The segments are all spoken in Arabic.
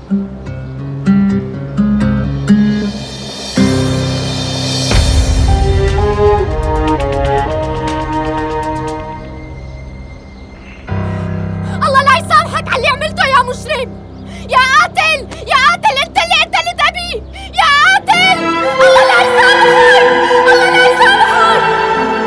الله لا يسامحك على اللي عملته يا مجرم. يا قاتل يا قاتل، انت اللي قتلت ابي يا قاتل. الله لا يسامحك، الله لا يسامحك.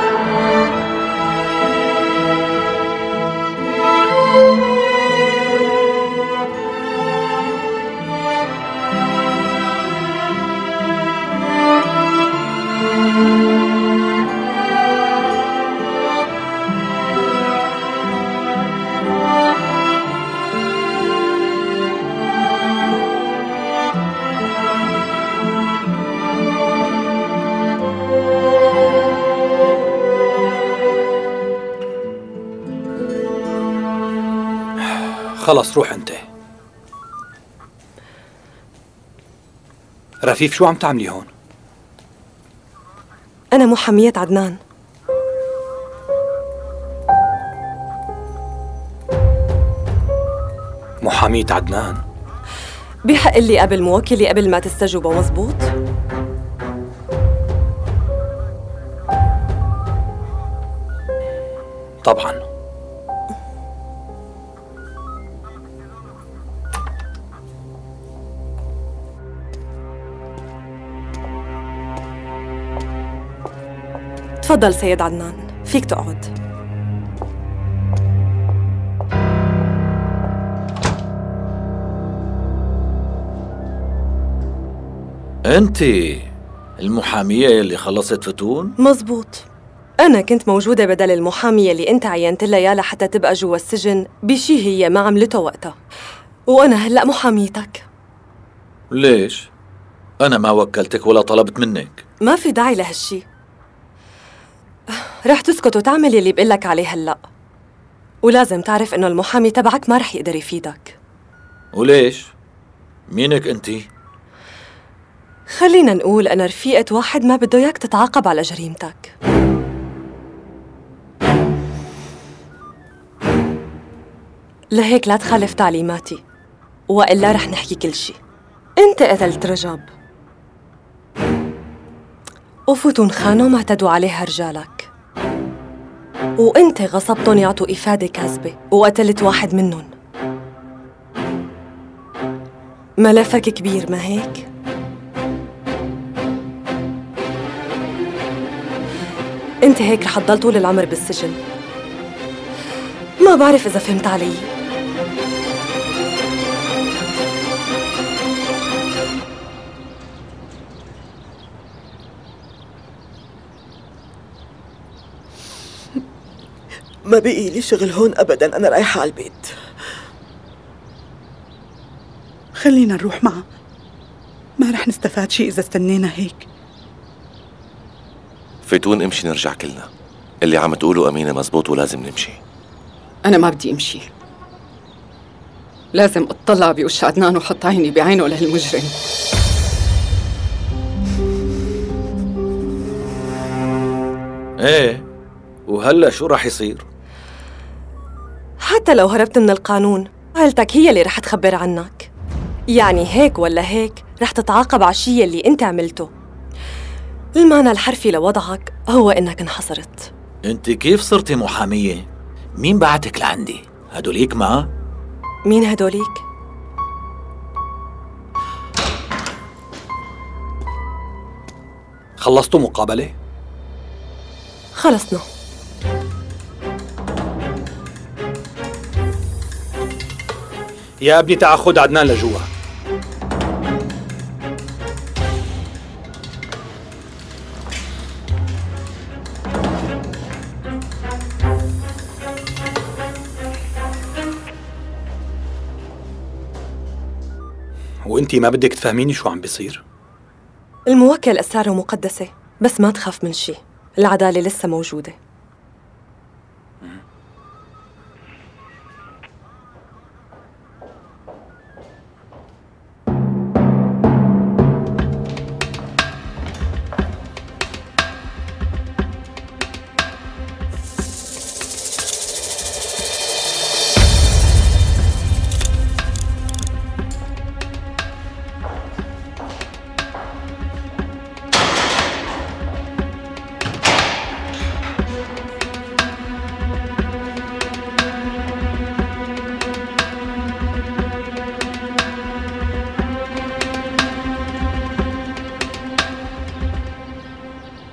خلص روح انت. رفيف شو عم تعملي هون؟ أنا محامية عدنان. محامية عدنان؟ بحق لي قبل موكلي قبل ما تستجوبه، مزبوط؟ طبعاً. تفضل سيد عدنان، فيك تقعد. انت المحامية اللي خلصت فتون؟ مزبوط. أنا كنت موجودة بدل المحامية اللي أنت عينت لها إياها لحتى تبقى جوا السجن بشي هي ما عملته وقتها، وأنا هلأ محاميتك. ليش؟ أنا ما وكلتك ولا طلبت منك. ما في داعي لهالشي. رح تسكت وتعمل يلي بقلك عليه هلأ، ولازم تعرف إنه المحامي تبعك ما رح يقدر يفيدك. وليش؟ مينك أنتِ؟ خلينا نقول أنا رفيقة واحد ما بده إياك تتعاقب على جريمتك. لهيك لا تخالف تعليماتي، وإلا رح نحكي كل شي. أنت قتلت رجب، وفتون خانوا ما اعتدوا عليها رجالك، وأنت غصبتهم يعطوا إفادة كاذبة وقتلت واحد منهم. ملفك كبير ما هيك؟ أنت هيك رح تضل طول العمر بالسجن. ما بعرف إذا فهمت علي. ما بقي لي شغل هون أبداً، أنا رايحة على البيت. خلينا نروح معها، ما رح نستفاد شيء إذا استنينا هيك. فتون امشي نرجع كلنا. اللي عم تقوله أمينة مزبوط ولازم نمشي. أنا ما بدي أمشي، لازم أطلع بوش عدنان وحط عيني بعينه لهالمجرم. ايه، وهلأ شو رح يصير؟ حتى لو هربت من القانون، عيلتك هي اللي رح تخبر عنك. يعني هيك ولا هيك رح تتعاقب على الشي اللي انت عملته. المعنى الحرفي لوضعك هو انك انحصرت. انت كيف صرتي محامية؟ مين بعتك لعندي؟ هدوليك معه؟ مين هدوليك؟ خلصتوا مقابلة؟ خلصنا. يا ابني تعال خد عدنان لجوا. وانتي ما بدك تفهميني شو عم بيصير؟ الموكل أسراره مقدسة، بس ما تخاف من شي، العدالة لسه موجودة.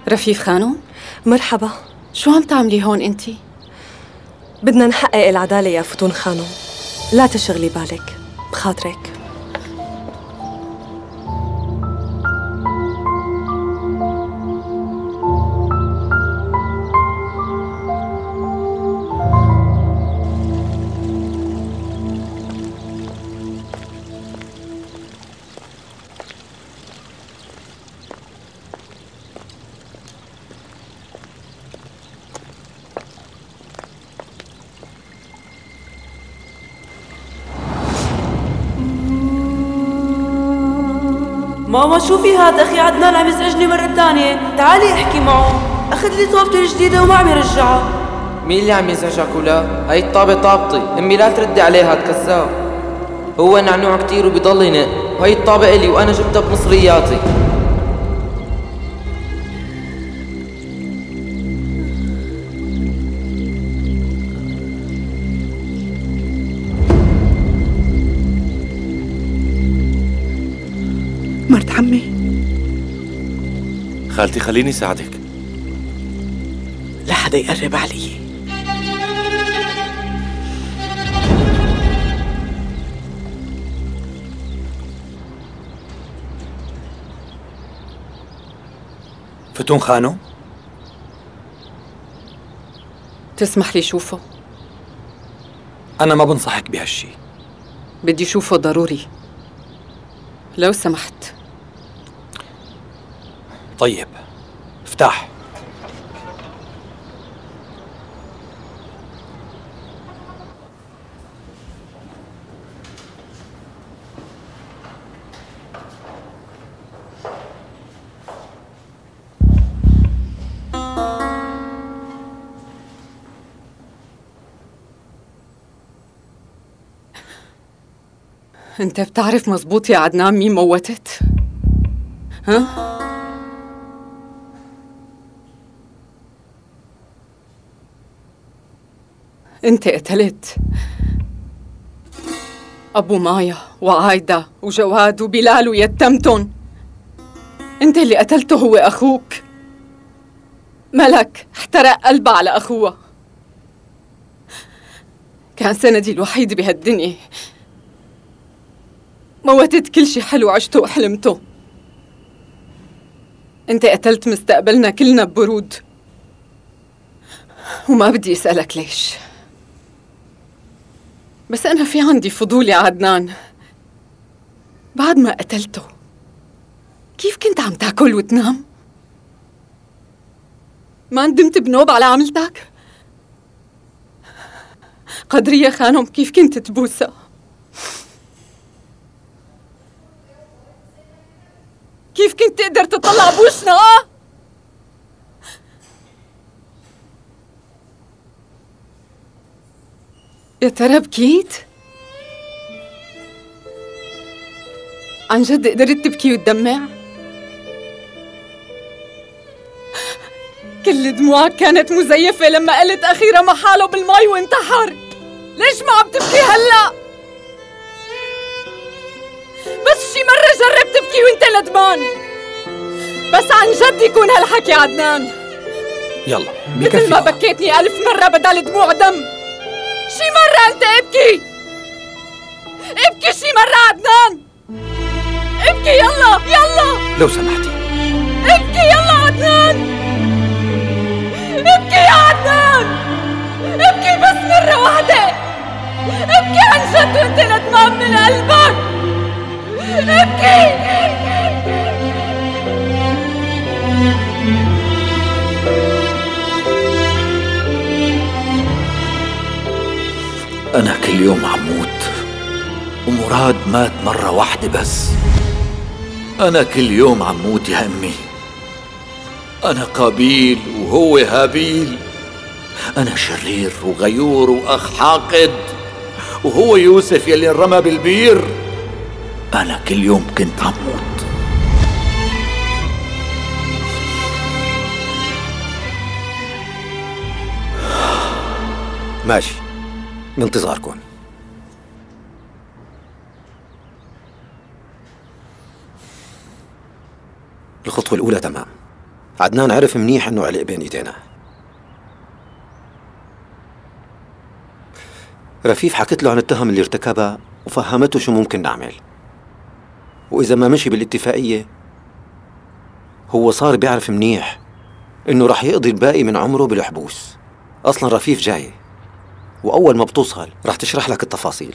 رفيف خانم؟ مرحبا. شو عم تعملي هون انتي؟ بدنا نحقق العدالة يا فتون خانم، لا تشغلي بالك بخاطرك. ماما شوفي هذا أخي عدنان عم يزعجني مرة ثانية، تعالي احكي معه، أخذ لي طابتي الجديدة وما عم يرجعها. مين اللي عم يزعجك ولا؟ هاي الطابة طابتي، أمي لا تردي عليها كذاب. هو نعنوع كتير وبيضل ينق، وهي الطابة إلي وأنا جبتها بمصرياتي. مرت عمي. خالتي خليني ساعدك. لا حدا يقرب علي. فتون خانم؟ تسمح لي شوفه؟ أنا ما بنصحك بهالشي. بدي شوفه ضروري لو سمحت. طيب افتح. انت بتعرف مزبوط يا عدنان مين موتت؟ ها؟ انت قتلت ابو مايا وعايدة وجواد وبلال ويتمتن. انت اللي قتلته، هو اخوك. ملك احترق قلبها على اخوها، كان سندي الوحيد بهالدنيا. موتت كل شي حلو عشته وحلمته. انت قتلت مستقبلنا كلنا ببرود، وما بدي اسألك ليش، بس انا في عندي فضول يا عدنان. بعد ما قتلته كيف كنت عم تاكل وتنام؟ ما ندمت بنوب على عملتك؟ قدرية خانم كيف كنت تبوسها؟ كيف كنت تقدر تطلع بوشنا؟ يا ترى بكيت؟ عن جد قدرت تبكي وتدمع؟ كل دموعك كانت مزيفة لما قلت أخيرا محاله بالمي وانتحر. ليش ما عم تبكي هلأ؟ بس شي مرة جرب تبكي وانت ندمان، بس عن جد يكون هالحكي عدنان. يلا مثل ما بكيتني 1000 مرة بدل دموع دم، شي مرة انت ابكي. ابكي شي مرة عدنان، ابكي يلا يلا لو سمحتي. ابكي يلا عدنان، ابكي يا عدنان، ابكي بس مرة واحدة. ابكي عن جد وانت ندمان من قلبك. ابكي. أنا كل يوم عم موت، ومراد مات مرة واحدة بس. أنا كل يوم عم موت يا أمي. أنا قابيل وهو هابيل. أنا شرير وغيور وأخ حاقد، وهو يوسف يلي انرمى بالبير. أنا كل يوم كنت عم موت. ماشي، بانتظاركم. الخطوة الأولى تمام، عدنان عرف منيح انه علق بين ايدينا. رفيف حكت له عن التهم اللي ارتكبها وفهمته شو ممكن نعمل، واذا ما مشي بالاتفاقية هو صار بيعرف منيح انه رح يقضي الباقي من عمره بالحبوس. اصلا رفيف جاي، واول ما بتوصل رح تشرح لك التفاصيل.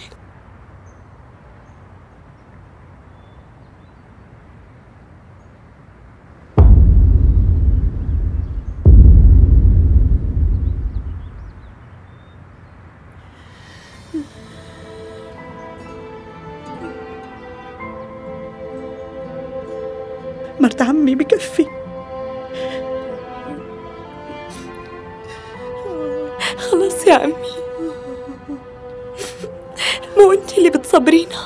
مرت عمي بكفي. خلص يا أمي، مو أنت اللي بتصبرينا.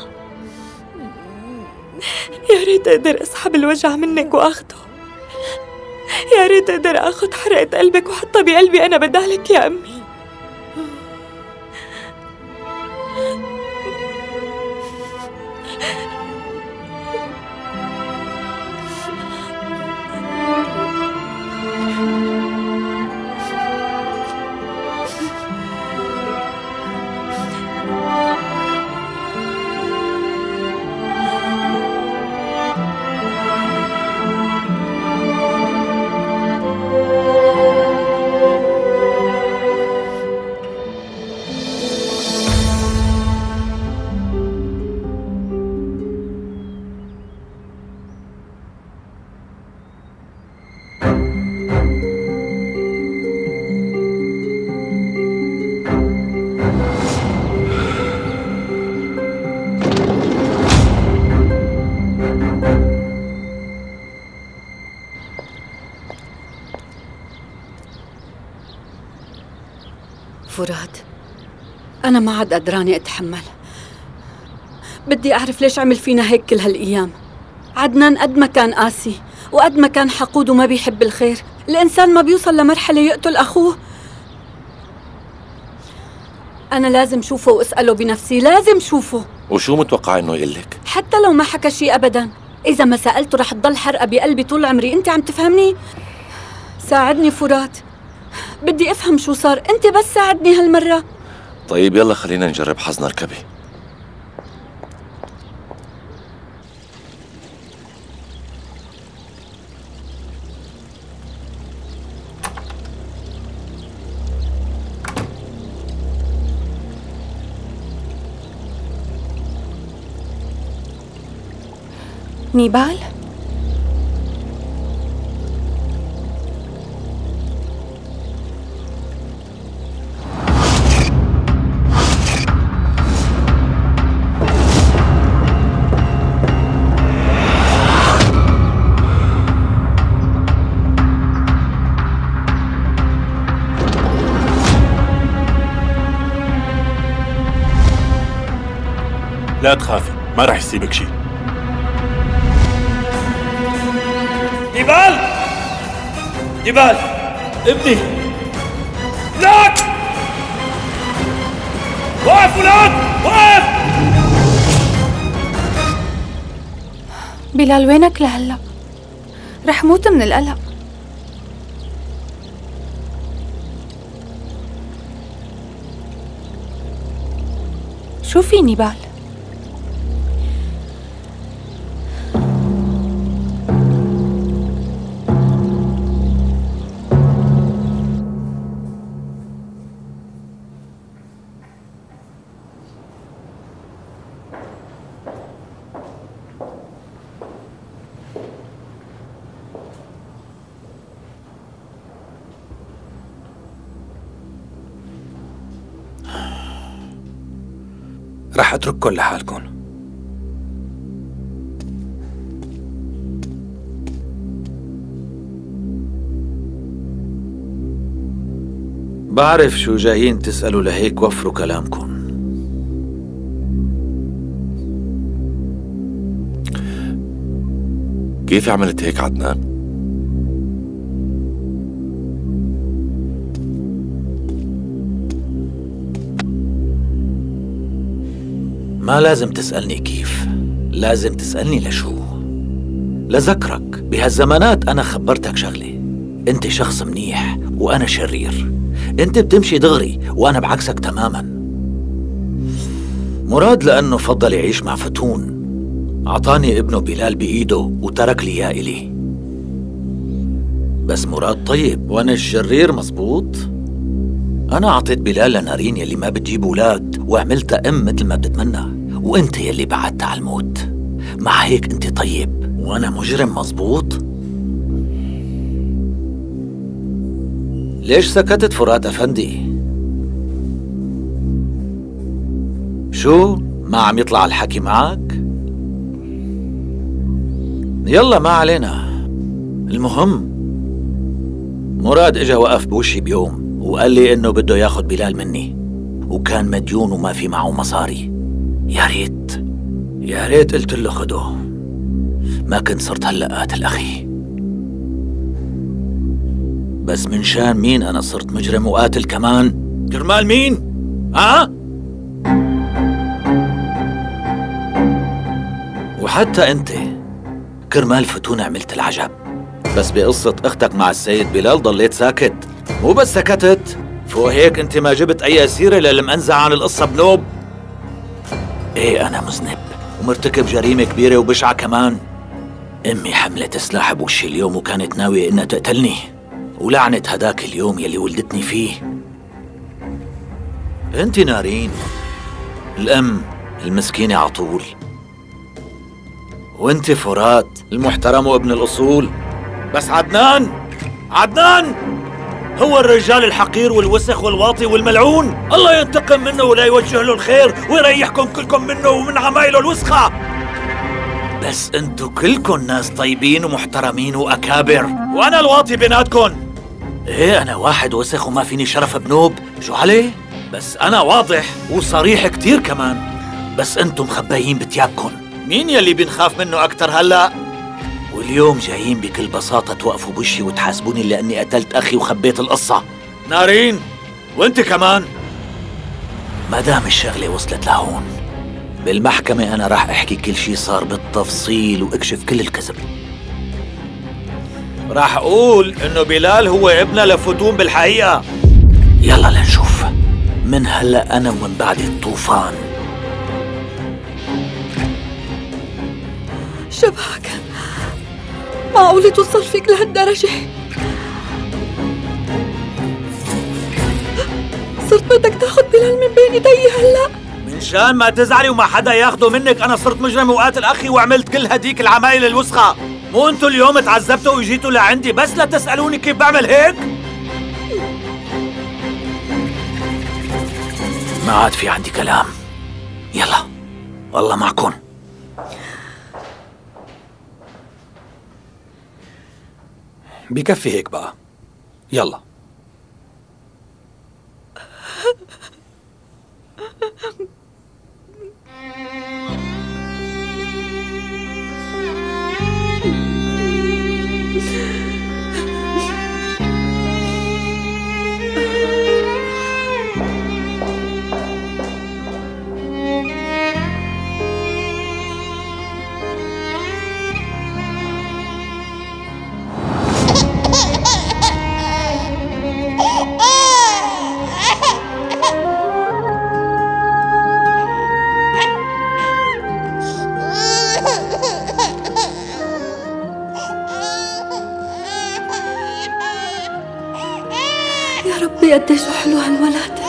يا ريت أقدر أسحب الوجع منك وأخده، يا ريت أقدر أخذ حرقة قلبك وحطها بقلبي أنا بدالك يا أمي. فراد، أنا ما عاد قدرانة أتحمل. بدي أعرف ليش عمل فينا هيك كل هالأيام. عدنان قد ما كان قاسي وقد ما كان حقود وما بيحب الخير، الإنسان ما بيوصل لمرحلة يقتل أخوه. أنا لازم شوفه وأسأله بنفسي، لازم شوفه. وشو متوقع إنه يقلك؟ حتى لو ما حكى شيء أبداً، إذا ما سألته رح تضل حرقة بقلبي طول عمري. أنت عم تفهمني؟ ساعدني فراد، بدي أفهم شو صار. أنت بس ساعدني هالمرة. طيب يلا خلينا نجرب حظنا، اركبي. نيبال؟ لا تخافي، ما رح يصيبك شيء. نيبال! نيبال! ابني! ولاد! وقف ولاد! وقف! بلال وينك لهلا؟ رح موت من القلق. شو في نيبال؟ رح اترككم لحالكم. بعرف شو جايين تسألوا، لهيك وفروا كلامكم. كيف عملت هيك عدنان؟ ما لازم تسألني كيف، لازم تسألني لشو. لذكرك بهالزمانات أنا خبرتك شغلة، انت شخص منيح وانا شرير. انت بتمشي دغري وانا بعكسك تماما. مراد لانه فضل يعيش مع فتون اعطاني ابنه بلال بايده وترك لي اياه الي. بس مراد طيب وانا الشرير، مزبوط. انا اعطيت بلال لنارين يلي ما بتجيب اولاد وعملتها ام مثل ما بتتمنى، وانت يلي بعدتها على الموت. مع هيك انت طيب وانا مجرم، مزبوط. ليش سكتت فرات افندي؟ شو ما عم يطلع الحكي معك؟ يلا ما علينا. المهم مراد اجا وقف بوشي بيوم وقال لي انه بده ياخد بلال مني، وكان مديون وما في معه مصاري. يا ريت قلت له خده، ما كنت صرت هلا قاتل اخي. بس من شان مين انا صرت مجرم وقاتل كمان؟ كرمال مين؟ وحتى انت كرمال فتون عملت العجب. بس بقصة اختك مع السيد بلال ضليت ساكت. مو بس سكتت، فوق هيك انت ما جبت اي سيرة للمأنزع عن القصة بنوب. ايه انا مذنب ومرتكب جريمة كبيرة وبشعة كمان. امي حملت سلاح بوشي اليوم وكانت ناوية انها تقتلني، ولعنة هداك اليوم يلي ولدتني فيه. انت نارين الام المسكينة عطول، وانت فرات المحترم وابن الاصول. بس عدنان هو الرجال الحقير والوسخ والواطي والملعون. الله ينتقم منه ولا يوجه له الخير ويريحكم كلكم منه ومن عمايله الوسخة. بس انتو كلكم ناس طيبين ومحترمين واكابر، وانا الواطي بيناتكم. ايه انا واحد وسخ وما فيني شرف بنوب، شو عليه؟ بس انا واضح وصريح كتير كمان. بس انتم مخبيين بتيابكم. مين يلي بنخاف منه اكتر هلا؟ واليوم جايين بكل بساطة توقفوا بوشي وتحاسبوني لاني قتلت اخي وخبيت القصة. نارين وانت كمان. ما دام الشغلة وصلت لهون، بالمحكمة انا راح احكي كل شي صار بالتفصيل واكشف كل الكذب. راح اقول انه بلال هو ابنه لفتون بالحقيقة. يلا لنشوف من هلا انا ومن بعد الطوفان. شباك، معقولة توصل فيك لهالدرجة؟ صرت بدك تاخد بلال من بين ايدي هلا؟ من شان ما تزعلي وما حدا ياخده منك، انا صرت مجرم وقاتل اخي وعملت كل هديك العمايل الوسخة. مو انتوا اليوم تعذبتوا وجيتوا لعندي بس لا تسألوني كيف بعمل هيك؟ ما عاد في عندي كلام. يلا والله معكم. بكفي هيك بقى، يلا. يا ربي قديش حلو هالولد.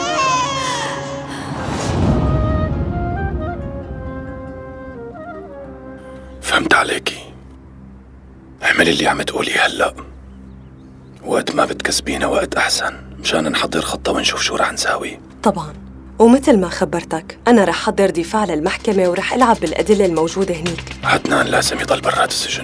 فهمت عليكي. اعملي اللي عم تقولي هلا، وقت ما بتكسبينا وقت احسن مشان نحضر خطة ونشوف شو رح نساوي. طبعا، ومثل ما خبرتك أنا رح حضر دفاع للمحكمة ورح ألعب بالأدلة الموجودة هنيك. عدنان لازم يضل برات السجن.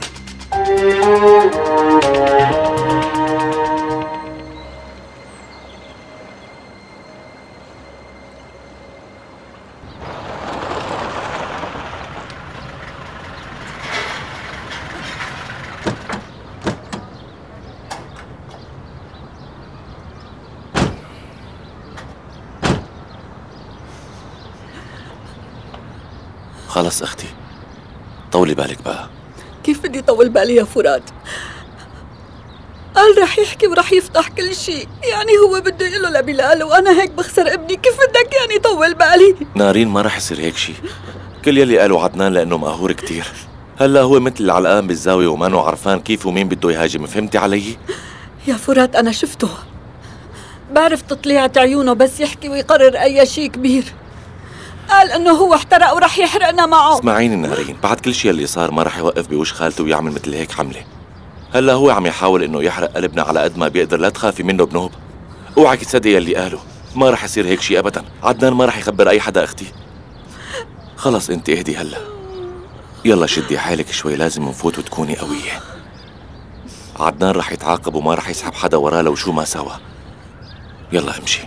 خلص اختي، طولي بالك بقى. كيف بدي طول بالي يا فرات؟ قال رح يحكي ورح يفتح كل شيء. يعني هو بده يقول له لبلال وأنا هيك بخسر ابني. كيف بدك يعني طول بالي؟ نارين ما رح يصير هيك شيء. كل يلي قاله عدنان لأنه مقهور كتير. هلا هو مثل العلقان بالزاوية ومانو عرفان كيف ومين بده يهاجم. فهمتي علي؟ يا فرات أنا شفته، بعرف تطليعة عيونه بس يحكي ويقرر أي شيء كبير. قال إنه هو احترق ورح يحرقنا معه. اسمعيني نارين، بعد كل شيء اللي صار ما رح يوقف بوش خالته ويعمل مثل هيك حملة. هلا هو عم يحاول إنه يحرق قلبنا على قد ما بيقدر. لا تخافي منه بنوب. اوعك تصدقي اللي قاله، ما رح يصير هيك شيء أبدا. عدنان ما رح يخبر أي حدا أختي. خلص انت اهدي هلا. يلا شدي حالك شوي، لازم نفوت وتكوني قوية. عدنان رح يتعاقب وما رح يسحب حدا وراه لو شو ما سوى. يلا امشي.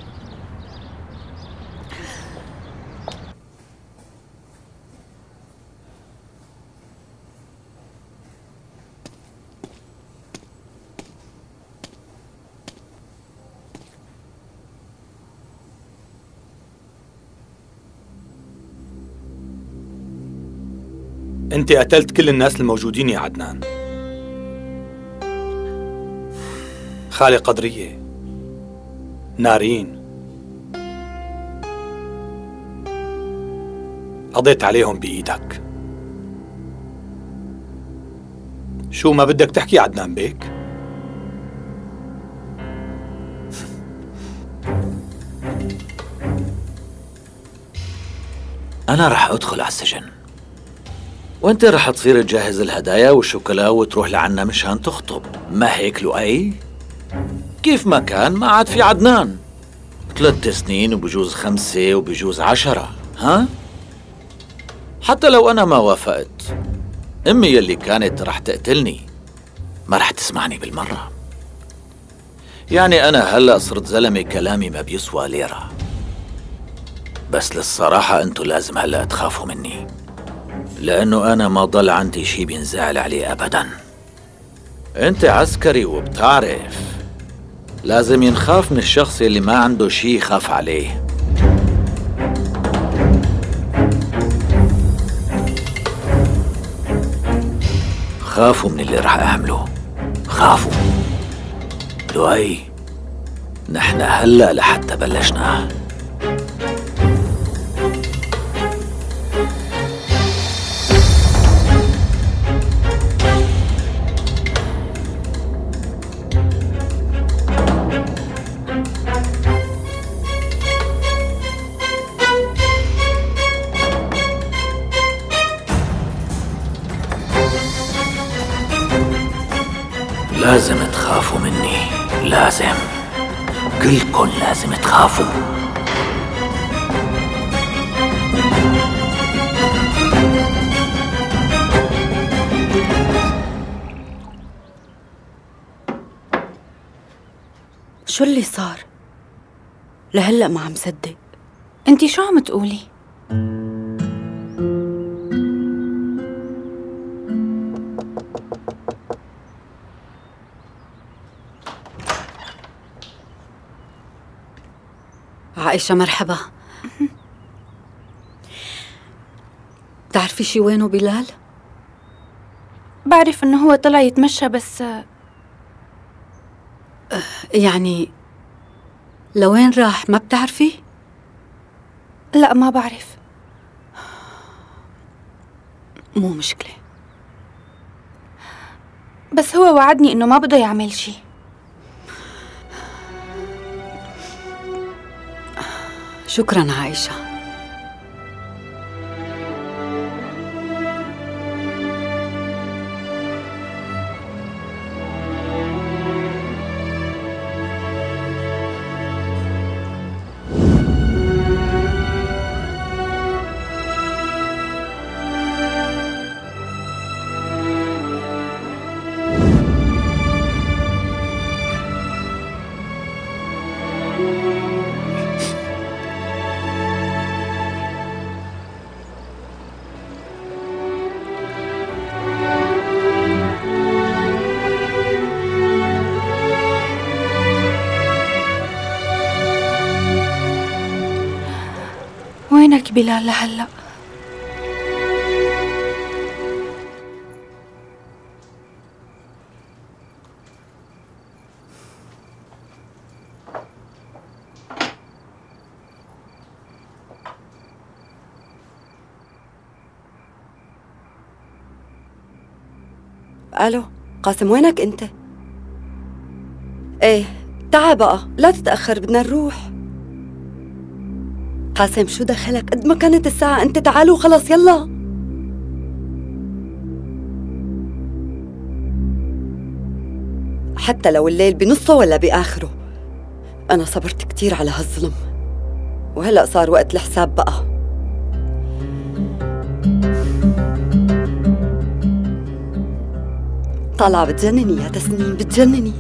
انت قتلت كل الناس الموجودين يا عدنان. خالي قدرية، نارين، قضيت عليهم بإيدك. شو ما بدك تحكي عدنان بيك؟ أنا رح أدخل على السجن، وانت رح تصير تجهز الهدايا والشوكولا وتروح لعنا مشان تخطب. ما هيك لؤي؟ كيف ما كان ما عاد في عدنان. 3 سنين وبجوز 5 وبجوز 10. ها؟ حتى لو أنا ما وافقت، أمي يلي كانت رح تقتلني ما رح تسمعني بالمرة. يعني أنا هلأ صرت زلمة كلامي ما بيسوى ليرة. بس للصراحة أنتوا لازم هلأ تخافوا مني، لأنه أنا ما ضل عندي شي بينزعل عليه أبداً. أنت عسكري وبتعرف لازم ينخاف من الشخص اللي ما عنده شي يخاف عليه. خافوا من اللي رح أعمله، خافوا. لؤي، نحن هلأ لحتى بلشنا. لازم تخافوا مني، لازم، كلكن لازم تخافوا. شو اللي صار؟ لهلأ ما عم صدق. انتي شو عم تقولي؟ عائشة مرحبا. بتعرفي شي وينه بلال؟ بعرف انه هو طلع يتمشى بس يعني لوين راح ما بتعرفي؟ لا ما بعرف. مو مشكلة، بس هو وعدني انه ما بده يعمل شي. شكراً عائشة. وينك بلال لهلأ؟ الو قاسم، وينك انت؟ ايه تعا بقى، لا تتأخر، بدنا نروح. قاسم شو دخلك؟ قد ما كانت الساعة انت تعال وخلص يلا. حتى لو الليل بنصه ولا بآخره، أنا صبرت كتير على هالظلم، وهلأ صار وقت الحساب بقى. طالعة بتجنني يا تسنيم، بتجنني.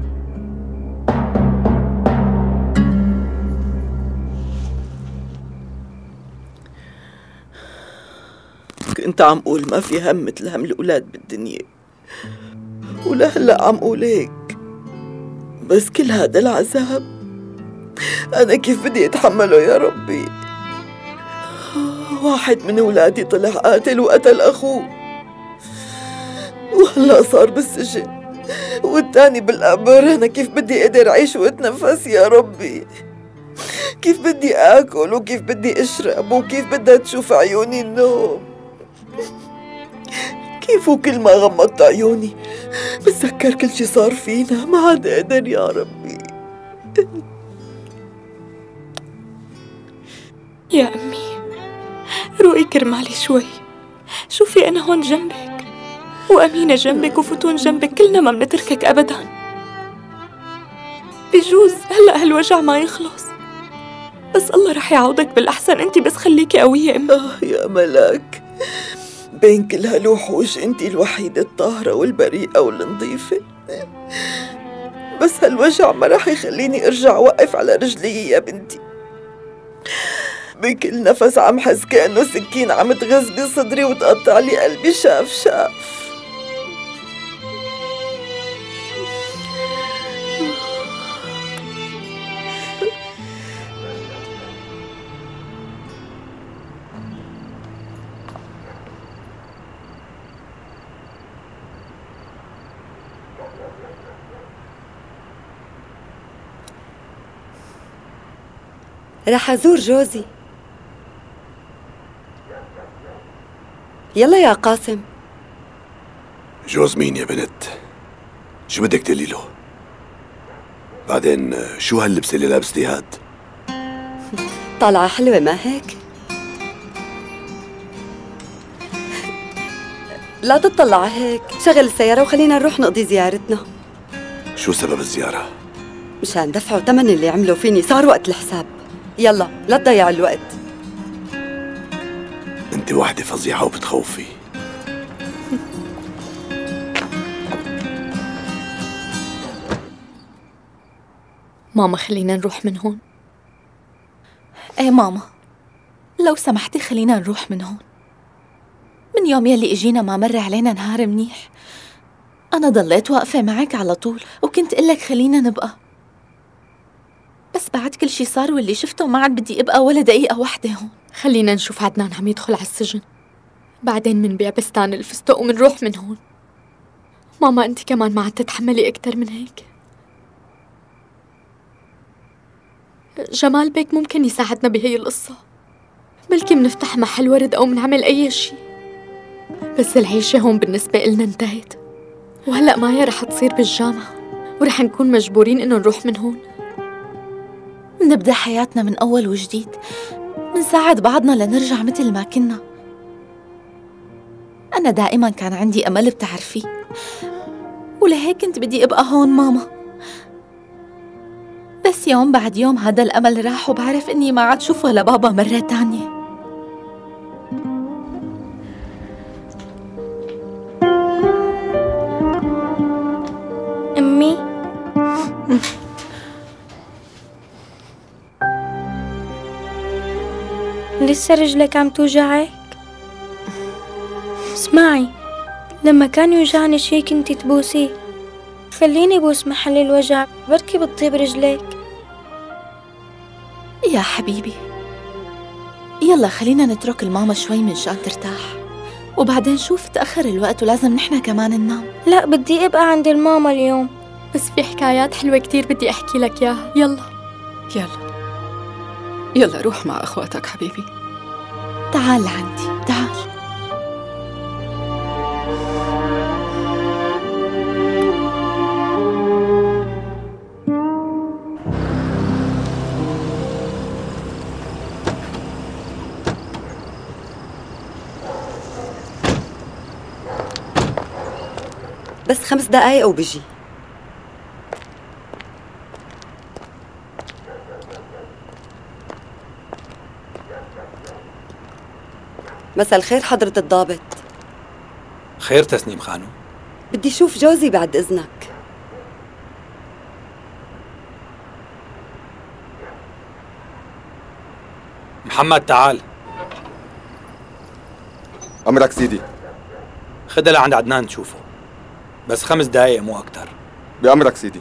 كنت عم قول ما في هم مثل هم الأولاد بالدنيا، ولهلأ عم قول هيك. بس كل هذا العذاب أنا كيف بدي أتحمله يا ربي؟ واحد من أولادي طلع قاتل وقتل أخوه، وهلأ صار بالسجن، والتاني بالقبر. أنا كيف بدي أقدر أعيش وأتنفس يا ربي؟ كيف بدي آكل وكيف بدي أشرب وكيف بدها تشوف عيوني النوم؟ كيف وكل ما غمضت عيوني بتذكر كل شي صار فينا، ما عاد أقدر يا ربي. يا أمي روقي كرمالي شوي، شوفي أنا هون جنبك وأمينة جنبك وفتون جنبك، كلنا ما منتركك أبدا. بجوز هلأ هالوجع ما يخلص، بس الله رح يعوضك بالأحسن. أنت بس خليكي قوية أمي. يا ملاك، بين كل هالوحوش انت الوحيدة الطاهرة والبريئة والنظيفة، بس هالوجع ما رح يخليني ارجع وقف على رجلي يا بنتي. بكل نفس عم حس كأنه سكين عم تغز بصدري وتقطع لي قلبي شاف شاف. رح أزور جوزي. يلا يا قاسم. جوز مين يا بنت؟ شو بدك تقولي له؟ بعدين شو هاللبسة اللي لابستي هاد؟ طالعة حلوة ما هيك؟ لا تطلع هيك، شغل السيارة وخلينا نروح نقضي زيارتنا. شو سبب الزيارة؟ مشان دفعوا ثمن اللي عملوا فيني، صار وقت الحساب. يلا لا تضيع الوقت. انت واحدة فظيعة وبتخوفي. ماما خلينا نروح من هون. ايه ماما، لو سمحتي خلينا نروح من هون. من يوم يلي اجينا ما مر علينا نهار منيح. انا ضليت واقفة معك على طول وكنت قلك خلينا نبقى، بس بعد كل شي صار واللي شفته ما عاد بدي ابقى ولا دقيقة واحدة هون. خلينا نشوف عدنان عم يدخل على السجن، بعدين منبيع بستان الفستق ومنروح من هون. ماما انت كمان ما عاد تتحملي اكتر من هيك. جمال بيك ممكن يساعدنا بهي القصة، بلكي منفتح محل ورد او منعمل اي شي، بس العيشة هون بالنسبة إلنا انتهت، وهلأ مايا رح تصير بالجامعة ورح نكون مجبورين إنه نروح من هون. نبدأ حياتنا من أول وجديد، منساعد بعضنا لنرجع مثل ما كنا. أنا دائما كان عندي أمل بتعرفيه، ولهيك كنت بدي أبقى هون ماما. بس يوم بعد يوم هذا الأمل راح، وبعرف إني ما عاد شوف ولا بابا مرة تانية. أمي لسه رجلك عم توجعك؟ اسمعي، لما كان يوجعني شي كنتي تبوسيه، خليني بوس محل الوجع بركي بتطيب رجلك. يا حبيبي يلا خلينا نترك الماما شوي من شان ترتاح، وبعدين شوف تأخر الوقت ولازم نحنا كمان ننام. لا بدي أبقى عند الماما اليوم، بس في حكايات حلوة كتير بدي أحكي لك إياها. يلا يلا روح مع أخواتك حبيبي. تعال لعندي، تعال. بس 5 دقايق وبجي. مساء الخير حضرة الضابط. خير تسنيم خانو؟ بدي شوف جوزي بعد إذنك. محمد تعال. أمرك سيدي. خدها لعند عدنان نشوفه، بس 5 دقايق مو أكتر. بأمرك سيدي.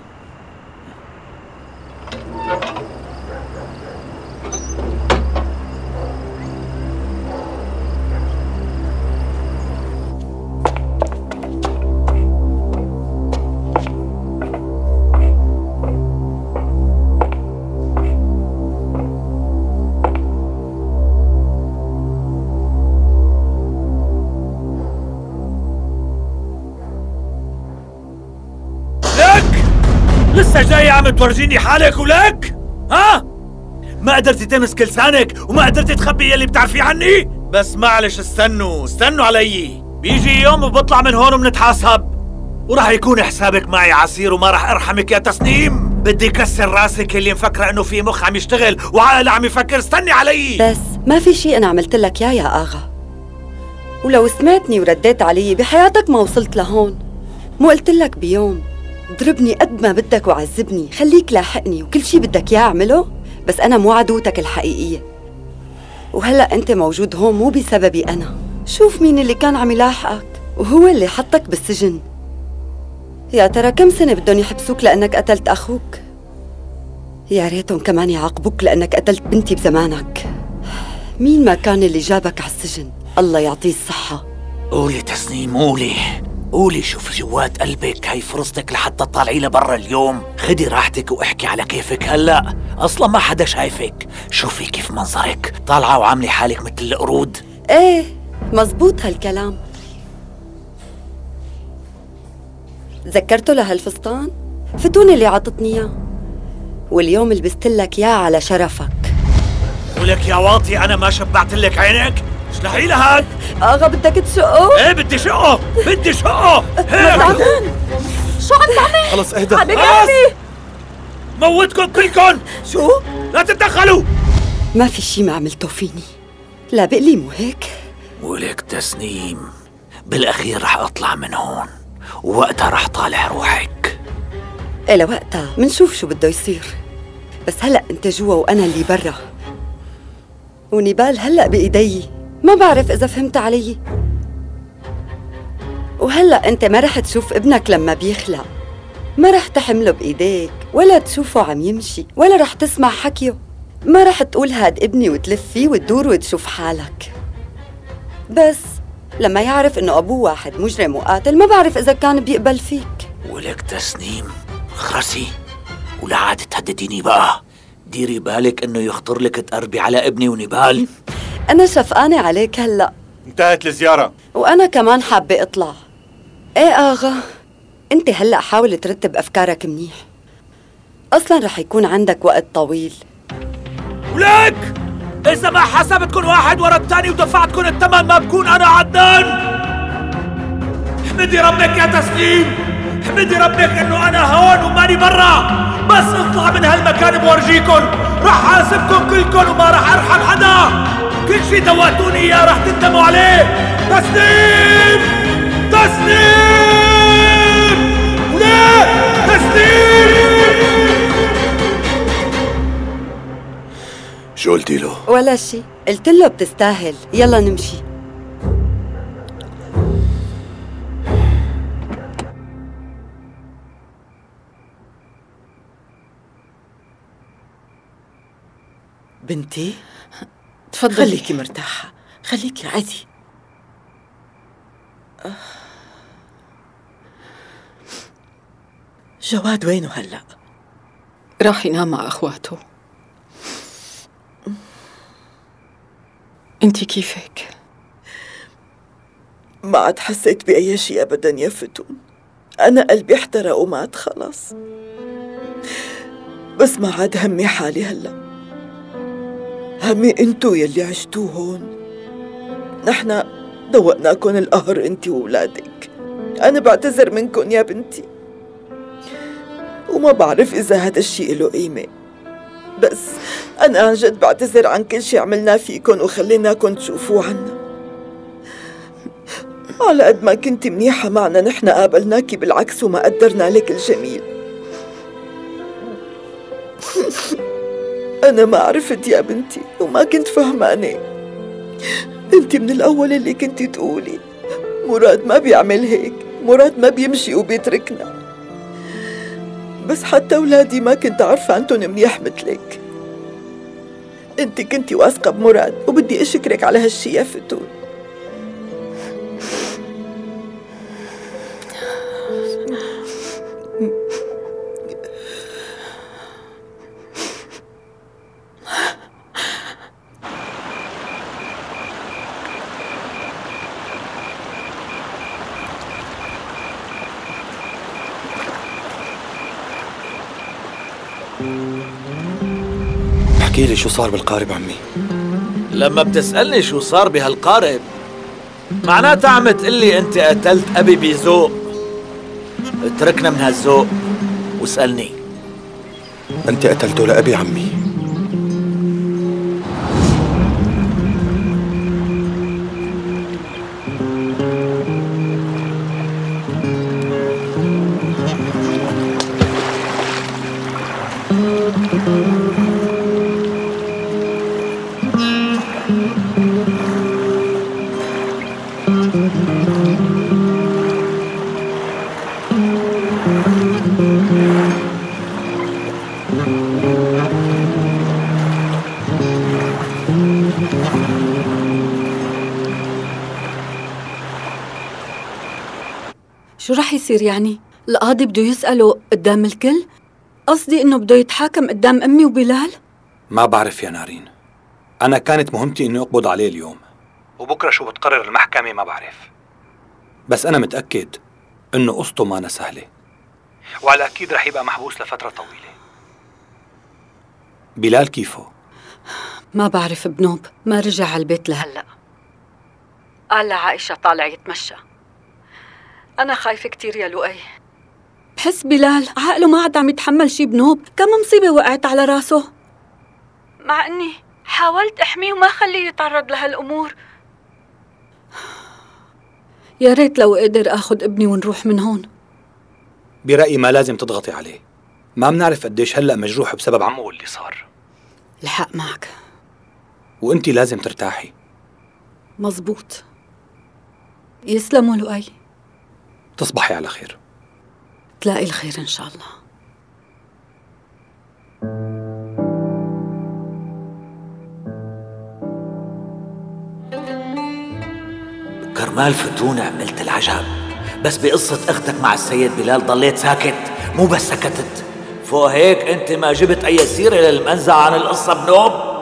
لسه جاي عم تورجيني حالك ولك؟ ها؟ ما قدرتي تمسك لسانك وما قدرتي تخبي يلي بتعرفيه عني؟ بس معلش استنوا علي، بيجي يوم وبطلع من هون وبنتحاسب، وراح يكون حسابك معي عسير وما راح ارحمك يا تسنيم. بدي كسر راسك اللي مفكره انه في مخ عم يشتغل وعقل عم يفكر. استني علي. بس ما في شيء انا عملت لك يا اغا، ولو سمعتني ورديت علي بحياتك ما وصلت لهون. مو قلت لك بيوم ضربني قد ما بدك وعذبني، خليك لاحقني وكل شي بدك اياه اعمله، بس انا مو عدوتك الحقيقيه. وهلا انت موجود هون مو بسببي انا. شوف مين اللي كان عم يلاحقك وهو اللي حطك بالسجن. يا ترى كم سنه بدهم يحبسوك لانك قتلت اخوك؟ يا ريتهم كمان يعاقبوك لانك قتلت بنتي بزمانك. مين ما كان اللي جابك على السجن الله يعطيه الصحه. قولي تسنيم، قولي شوف جوات قلبك، هي فرصتك لحتى تطلعي لبرا اليوم. خدي راحتك واحكي على كيفك هلا، اصلا ما حدا شايفك. شوفي كيف منظرك، طالعه وعاملي حالك مثل القرود. ايه مزبوط هالكلام. تذكرته لهالفستان؟ فتوني اللي عطتني اياه، واليوم لبستلك اياه على شرفك. ولك يا واطي انا ما شبعت لك عينك؟ اشلحي لها. اغا بدك تشقه؟ ايه بدي شقه. شو عم تعمل؟ خلص اهدى. موتكم كلكم. شو؟ لا تتدخلوا. ما في شي ما عملته فيني، لا بقلي مو هيك؟ ولك تسنيم، بالاخير رح اطلع من هون ووقتها رح طالع روحك. إيه لوقتها منشوف شو بده يصير، بس هلأ انت جوا وانا اللي برا، ونبال هلأ بإيدي. ما بعرف إذا فهمت علي. وهلأ انت ما رح تشوف ابنك لما بيخلق، ما رح تحمله بإيديك ولا تشوفه عم يمشي ولا رح تسمع حكيه. ما رح تقول هاد ابني وتلف فيه وتدور وتشوف حالك. بس لما يعرف انه ابوه واحد مجرم وقاتل ما بعرف اذا كان بيقبل فيك. ولك تسنيم خرسي، ولا عاد تهدديني بقى. ديري بالك انه يخطر لك تقربي على ابني ونبال. انا شفقانه عليك هلا. انتهت الزياره وانا كمان حابه اطلع. ايه اغا، انت هلا حاول ترتب افكارك منيح، اصلا رح يكون عندك وقت طويل. ولك اذا ما حسبتكن واحد ورا الثاني ودفعتكن الثمن ما بكون انا عدنان. احمدي ربك يا تسنيم، احمدي ربك انه انا هون وماني برا. بس اطلع من هالمكان بورجيكن، رح حاسبكن كلكن وما رح ارحم حدا. كل شي دوقتوني اياه رح تندموا عليه. تسنيم ولك تسنيم. شو قلتي له؟ ولا شي، قلت له بتستاهل، يلا نمشي. بنتي تفضلي. خليكي مرتاحة، خليكي عادي. جواد وينه هلأ؟ راح ينام مع أخواته. انتي كيفك؟ ما عاد حسيت بأي شيء أبدا يا فتون، أنا قلبي احترق ومات خلاص. بس ما عاد همي حالي هلأ، همي انتو يلي عشتوه هون. نحنا دوقناكن القهر انتي وولادك، أنا بعتذر منكن يا بنتي، وما بعرف إذا هذا الشيء له قيمة، بس أنا عن جد بعتذر عن كل شيء عملناه فيكن وخليناكن تشوفوه عنا. على قد ما كنتي منيحة معنا نحن قابلناكي بالعكس وما قدرنا لك الجميل. أنا ما عرفت يا بنتي وما كنت فهمانة. أنت من الأول اللي كنتي تقولي مراد ما بيعمل هيك، مراد ما بيمشي وبيتركنا، بس حتى أولادي ما كنت عارفة عنتن منيح مثلك. أنت كنتي واثقة بمراد وبدي أشكرك على هالشي يا فتون. احكي لي شو صار بالقارب عمي. لما بتسألني شو صار بهالقارب معناتها عم تقلي انت قتلت ابي بذوق. اتركنا من هالذوق واسألني. انت قتلته لأبي عمي؟ شو رح يصير يعني؟ القاضي بده يسأله قدام الكل؟ قصدي إنه بده يتحاكم قدام أمي وبلال؟ ما بعرف يا نارين، أنا كانت مهمتي إنه أقبض عليه اليوم، وبكرة شو بتقرر المحكمة ما بعرف، بس أنا متأكد إنه قصته مانا سهلة، وعلى أكيد رح يبقى محبوس لفترة طويلة. بلال كيفه؟ ما بعرف بنوب، ما رجع على البيت لهلأ. قال لعائشة طالع يتمشى. أنا خايفة كتير يا لؤي، بحس بلال عقله ما عاد عم يتحمل شي بنوب، كم مصيبة وقعت على راسه، مع إني حاولت أحميه وما خليه يتعرض لهالأمور. يا ريت لو قدر أخذ ابني ونروح من هون. برأيي ما لازم تضغطي عليه، ما بنعرف قديش هلأ مجروح بسبب عمه واللي صار. الحق معك، وانتي لازم ترتاحي. مزبوط. يسلموا لؤي. تصبحي على خير. تلاقي الخير إن شاء الله. كرمال فتون عملت العجب، بس بقصة اختك مع السيد بلال ضليت ساكت. مو بس سكتت، فوق هيك انت ما جبت اي سيرة للمنزع عن القصة بنوب.